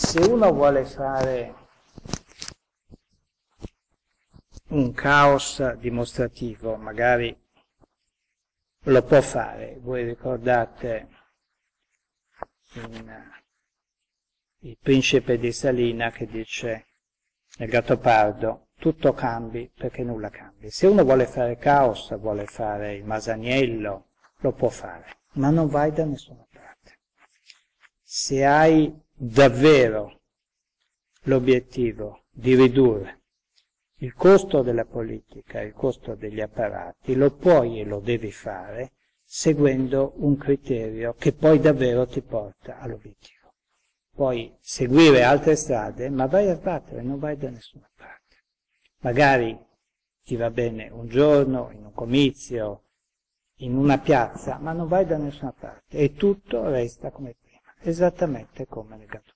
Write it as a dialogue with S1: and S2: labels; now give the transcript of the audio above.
S1: Se uno vuole fare un caos dimostrativo, magari lo può fare. Voi ricordate il principe di Salina che dice nel Gattopardo: tutto cambi perché nulla cambi. Se uno vuole fare caos, vuole fare il Masaniello, lo può fare, ma non vai da nessuna parte. Se hai davvero l'obiettivo di ridurre il costo della politica, il costo degli apparati, lo puoi e lo devi fare seguendo un criterio che poi davvero ti porta all'obiettivo. Puoi seguire altre strade, ma vai a sbattere, non vai da nessuna parte. Magari ti va bene un giorno, in un comizio, in una piazza, ma non vai da nessuna parte e tutto resta come prima, esattamente come nel Gattopardo.